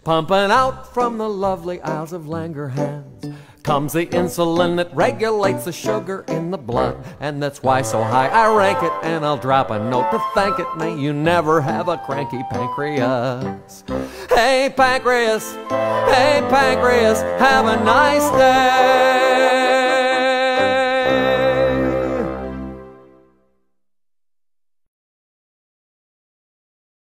Pumping out from the lovely Isles of Langerhans comes the insulin that regulates the sugar in the blood. And that's why so high I rank it, and I'll drop a note to thank it. May you never have a cranky pancreas. Hey pancreas, have a nice day.